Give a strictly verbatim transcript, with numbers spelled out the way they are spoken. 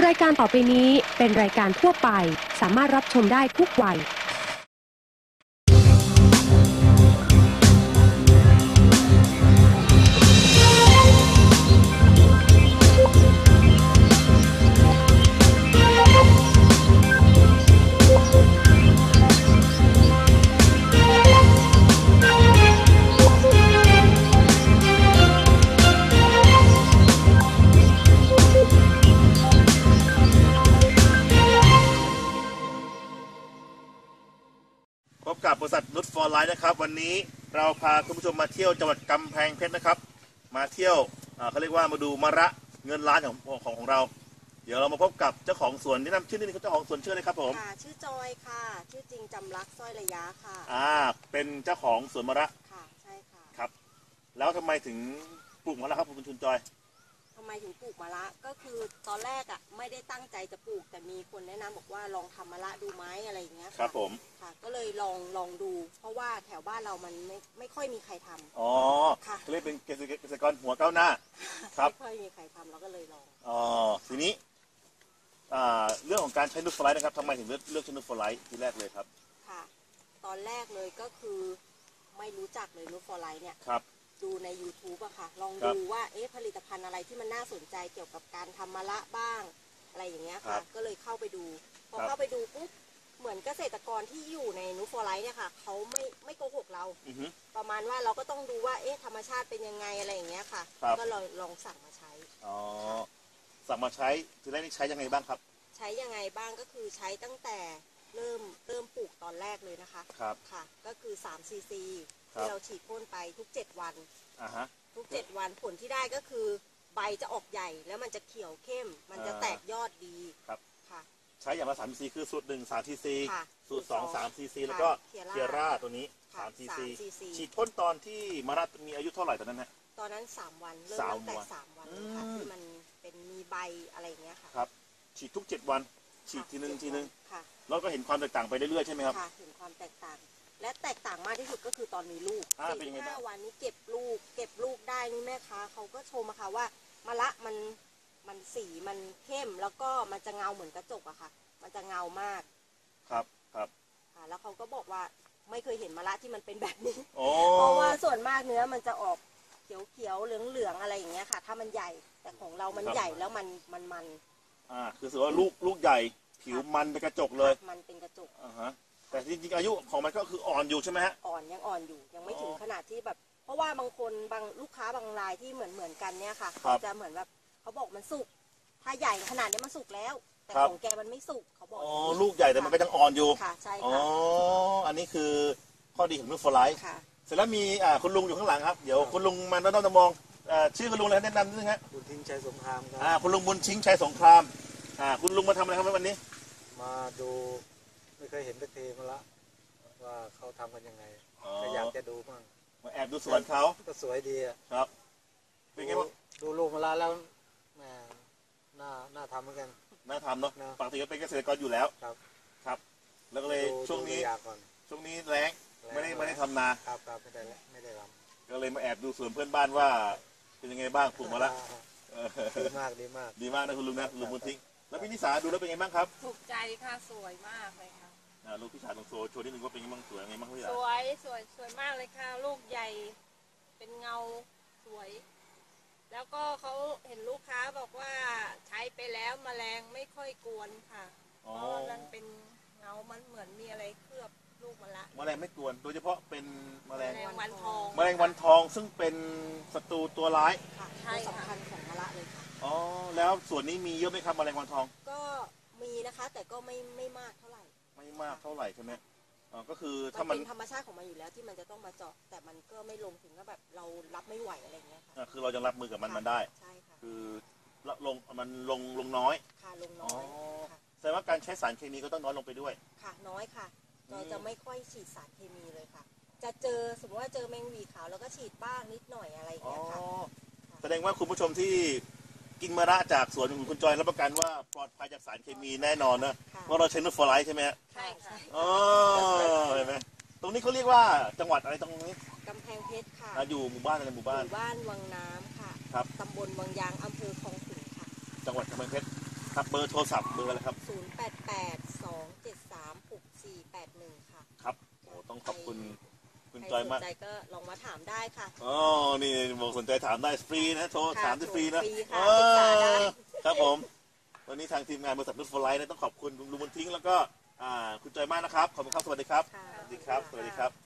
รายการต่อไปนี้เป็นรายการทั่วไปสามารถรับชมได้ทุกวัยพบกับบริษัทนุชฟอร์ไลท์นะครับวันนี้เราพาคุณผู้ชมมาเที่ยวจังหวัดกำแพงเพชรนะครับมาเที่ยวเขาเรียกว่ามาดูมะระเงินล้านของของของเราเดี๋ยวเรามาพบกับเจ้าของสวนแนะนำชื่อนิดนึงครับเจ้าของสวนชื่ออะไรครับผมค่ะชื่อจอยค่ะชื่อจริงจำรักสร้อยระยะค่ะอ่าเป็นเจ้าของสวนมะระค่ะใช่ค่ะครับแล้วทำไมถึงปลูกมะระครับคุณชุนจอยทำไมถึงปลูกมะระก็คือตอนแรกอ่ะไม่ได้ตั้งใจจะปลูกแต่มีคนแนะนำบอกว่าลองทำมะระดูไหมอะไรอย่างเงี้ยครับผมค่ะก็เลยลองลองดูเพราะว่าแถวบ้านเรามันไม่ไม่ค่อยมีใครทำอ๋อค่ะเรียกเป็นเกษตรกรหัวก้าวหน้าครับไม่ค่อยมีใครทำเราก็เลยลองอ๋อทีนี้เรื่องของการใช้นูตฟลายนะครับทำไมถึงเลือกเลือกใช้นูตฟลายทีแรกเลยครับค่ะตอนแรกเลยก็คือไม่รู้จักเลยนูตฟลายเนี่ยครับดูใน ยูทูบ อะค่ะลองดูว่าเอ๊ะผลิตภัณฑ์อะไรที่มันน่าสนใจเกี่ยวกับการทำมะระบ้างอะไรอย่างเงี้ยค่ะก็เลยเข้าไปดูพอเข้าไปดูปุ๊บเหมือนเกษตรกรที่อยู่ในนูตฟลายเนี่ยค่ะเขาไม่ไม่โกหกเราประมาณว่าเราก็ต้องดูว่าเอ๊ะธรรมชาติเป็นยังไงอะไรอย่างเงี้ยค่ะก็ลองลองสั่งมาใช้อ๋อสั่งมาใช้ทีแรกนี่ใช้ยังไงบ้างครับใช้ยังไงบ้างก็คือใช้ตั้งแต่เริ่มเริ่มปลูกตอนแรกเลยนะคะครับค่ะก็คือสามซีซีที่เราฉีดพ่นไปทุกเจ็ดวันอ่าฮะทุกเจ็ดวันผลที่ได้ก็คือใบจะออกใหญ่แล้วมันจะเขียวเข้มมันจะแตกยอดดีครับค่ะใช้อย่างละสามซีซีคือสูตรหนึ่งสามซีซีสูตรสองสามซีซีแล้วก็เคียร่าตัวนี้สามซีซีฉีดพ่นตอนที่มะระมีอายุเท่าไหร่ตอนนั้นฮะตอนนั้นสามวันเริ่มตั้งแต่สามวันค่ะที่มันเป็นมีใบอะไรอย่างเงี้ยค่ะครับฉีดทุกเจ็ดวันฉีดทีนึงทีนึงแล้วก็เห็นความแตกต่างไปเรื่อยๆใช่ไหมครับค่ะเห็นความแตกต่างและแตกต่างมากที่สุดก็คือตอนมีลูกสี่ห้าวันนี้เก็บลูกเก็บลูกได้นี่แม่ค้าเขาก็ชมมาค่ะว่ามะระมันมันสีมันเข้มแล้วก็มันจะเงาเหมือนกระจกอะค่ะมันจะเงามากครับครับค่ะแล้วเขาก็บอกว่าไม่เคยเห็นมะระที่มันเป็นแบบนี้เพราะว่าส่วนมากเนื้อมันจะออกเขียวเขียวเหลืองเหลืองอะไรอย่างเงี้ยค่ะถ้ามันใหญ่แต่ของเรามันใหญ่แล้วมันมันมันอ่าคือถือว่าลูกลูกใหญ่ผิวมันเป็นกระจกเลยมันเป็นกระจกอ่าฮะแต่จริงๆอายุของมันก็คืออ่อนอยู่ใช่ไหมฮะอ่อนยังอ่อนอยู่ยังไม่ถึงขนาดที่แบบเพราะว่าบางคนบางลูกค้าบางรายที่เหมือนเหมือนกันเนี่ยค่ะเขาจะเหมือนแบบเขาบอกมันสุกถ้าใหญ่ขนาดนี้มันสุกแล้วแต่ของแกมันไม่สุกเขาบอกอ๋อลูกใหญ่แต่มันก็ยังอ่อนอยู่ค่ะใช่ค่ะอ๋ออันนี้คือข้อดีของนูตฟลายเสร็จแล้วมีอ่าคุณลุงอยู่ข้างหลังครับเดี๋ยวคุณลุงมาด้านมองชื่อคุณลุงอะไรแนะนำนิดนึงฮะบุญทิ้งชัยสงครามครับอ่าคุณลุงบุญทิ้งชัยสงครามอ่าคุณลุงมาทำอะไรครับวันนี้มาดูไม่เคยเห็นสักทีมาละว่าเขาทำกันยังไงก็อยากจะดูบ้างมาแอบดูสวนเขาก็สวยดีอ่ะครับเป็นไงบ้างดูลูกมะระแล้วแหมน่าน่าทำเหมือนกันน่าทำเนาะปกติก็เป็นเกษตรกรอยู่แล้วครับครับแล้วก็เลยช่วงนี้ช่วงนี้แรงไม่ได้ไม่ได้ทำนาครับครับไม่ได้ไม่ได้ทำก็เลยมาแอบดูสวนเพื่อนบ้านว่าเป็นยังไงบ้างปลูกมะระดีมากดีมากดีมากนะคุณลุงนะลุงบุญทิ้งแล้วพี่นิสาดูแล้วเป็นไงบ้างครับถูกใจค่ะสวยมากเลยค่ะลูกพี่ชายลองโชว์โชว์นิดนึงว่าเป็นยังไงบ้างสวยยังไงบ้างพี่สวยสวยสวยมากเลยค่ะลูกใหญ่เป็นเงาสวยแล้วก็เขาเห็นลูกค้าบอกว่าใช้ไปแล้วแมลงไม่ค่อยกวนค่ะเพราะนั้นเป็นเงามันเหมือนมีอะไรเคลือบลูกมะระแมลงไม่กวนโดยเฉพาะเป็นแมลงวันทองแมลงวันทองซึ่งเป็นศัตรูตัวร้ายค่ะใช่สำคัญของมะระเลยค่ะอ๋อแล้วส่วนนี้มีเยอะไหมครับแมลงวันทองก็มีนะคะแต่ก็ไม่ไม่มากเท่าไหร่ไม่มากเท่าไหร่ใช่ไหมอ๋อก็คือถ้ามันเป็นธรรมชาติของมันอยู่แล้วที่มันจะต้องมาเจาะแต่มันก็ไม่ลงถึงกับแบบเรารับไม่ไหวอะไรเงี้ยค่ะคือเรายังรับมือกับมันมันได้ใช่ค่ะคือลงมันลงลงน้อยค่ะลงน้อยค่ะแสดงว่าการใช้สารเคมีก็ต้องน้อยลงไปด้วยค่ะน้อยค่ะเราจะไม่ค่อยฉีดสารเคมีเลยค่ะจะเจอสมมติว่าเจอแมงวีขาวแล้วก็ฉีดบ้างนิดหน่อยอะไรอย่างเงี้ยค่ะแสดงว่าคุณผู้ชมที่กินมะระจากสวนของคุณจอยรับประกันว่าปลอดภัยจากสารเคมีแน่นอนนะเพราะเราใช้นูตฟลายใช่ไหมใช่ค่ะอ๋อเห็นไหมตรงนี้เขาเรียกว่าจังหวัดอะไรตรงนี้กำแพงเพชรค่ะอยู่หมู่บ้านอะไรหมู่บ้านหมู่บ้านวังน้ำค่ะครับตำบลวังยางอำเภอคลองขลุงค่ะจังหวัดกำแพงเพชรครับเบอร์โทรศัพท์เบอร์อะไรครับศูนย์ แปด แปด สอง เจ็ด สาม หก สี่ แปด หนึ่ง ค่ะครับโอ้ต้องขอบคุณคุณใครจอยสมากนใจก็ลองมาถามได้ค่ะอ๋อนี่บอกสนใจถามได้ฟรีนะโทรค่ะถามได้ฟรีนะฟรีค่ะเอปรึกษาได้อครับผมวันนี้ทางทีมงานบริษัทนุชฟอร์ไลท์ต้องขอบคุณลุงบุญทิ้งแล้วก็อ่าคุณจอยมากนะครับขอบคุณครับสวัสดีครับค่ะสวัสดีครับสวัสดีครับ